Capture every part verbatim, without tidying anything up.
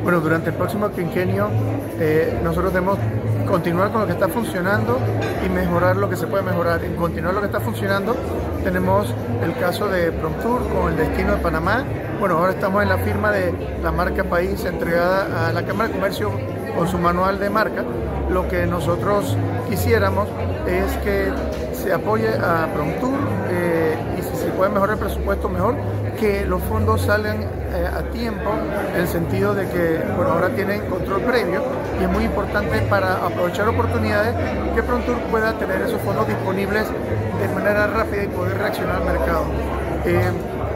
Bueno, durante el próximo quinquenio eh, nosotros debemos continuar con lo que está funcionando y mejorar lo que se puede mejorar. En continuar lo que está funcionando tenemos el caso de PromTour con el destino de Panamá. Bueno, ahora estamos en la firma de la marca país entregada a la Cámara de Comercio con su manual de marca. Lo que nosotros quisiéramos es que se apoye a PromTour eh, y si se puede mejorar el presupuesto, mejor, que los fondos salgan eh, a tiempo, en el sentido de que bueno, ahora tienen control previo y es muy importante para aprovechar oportunidades que PromTour pueda tener esos fondos disponibles de manera rápida y poder reaccionar al mercado. Eh,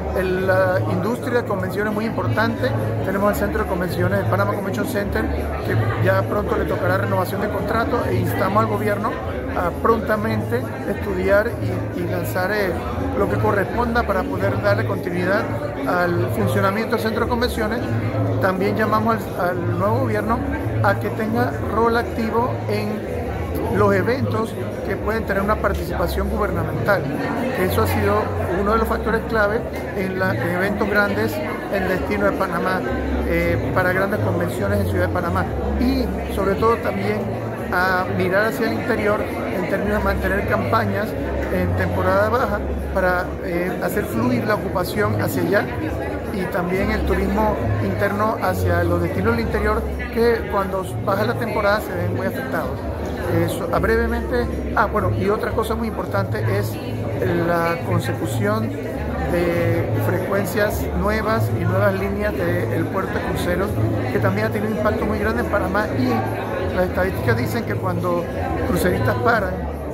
En la industria de convenciones es muy importante. Tenemos el centro de convenciones, el Panama Convention Center, que ya pronto le tocará renovación de contrato, e instamos al gobierno a prontamente estudiar y, y lanzar eh, lo que corresponda para poder darle continuidad al funcionamiento del centro de convenciones. También llamamos al, al nuevo gobierno a que tenga rol activo en los eventos que pueden tener una participación gubernamental. Eso ha sido uno de los factores clave en, la, en eventos grandes en el destino de Panamá, eh, para grandes convenciones en Ciudad de Panamá, y sobre todo también a mirar hacia el interior en términos de mantener campañas en temporada baja para eh, hacer fluir la ocupación hacia allá, y también el turismo interno hacia los destinos del interior, que cuando baja la temporada se ven muy afectados. Eso, a brevemente, ah bueno, y otra cosa muy importante es la consecución de frecuencias nuevas y nuevas líneas del puerto de cruceros, que también ha tenido un impacto muy grande en Panamá, y las estadísticas dicen que cuando cruceristas paran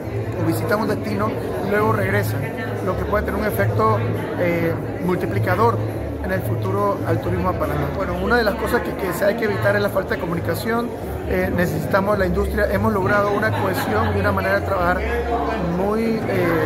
o visitan un destino, luego regresan, lo que puede tener un efecto eh, multiplicador en el futuro al turismo a Panamá. Bueno, una de las cosas que, que se hay que evitar es la falta de comunicación. Eh, necesitamos la industria, hemos logrado una cohesión y una manera de trabajar muy, eh,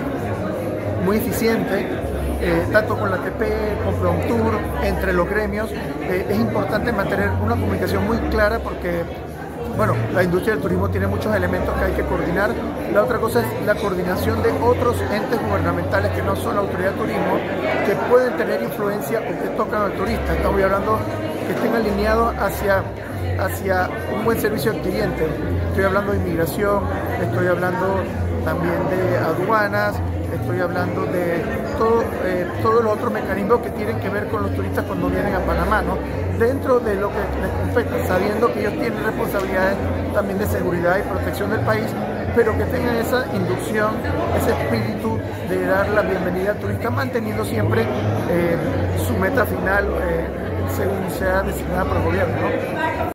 muy eficiente, eh, tanto con la A T P, con PromTour, entre los gremios. Eh, es importante mantener una comunicación muy clara porque, bueno, la industria del turismo tiene muchos elementos que hay que coordinar. La otra cosa es la coordinación de otros entes gubernamentales que no son la autoridad de turismo, que pueden tener influencia o que tocan al turista. Estamos hablando que estén alineados hacia, hacia un buen servicio al cliente. Estoy hablando de inmigración, estoy hablando también de aduanas, estoy hablando de todo, eh, todos los otros mecanismos que tienen que ver con los turistas cuando vienen a Panamá, ¿no? Dentro de lo que les compete, sabiendo que ellos tienen responsabilidades también de seguridad y protección del país, pero que tengan esa inducción, ese espíritu de dar la bienvenida al turista, manteniendo siempre eh, su meta final eh, según sea designada por el gobierno, ¿no?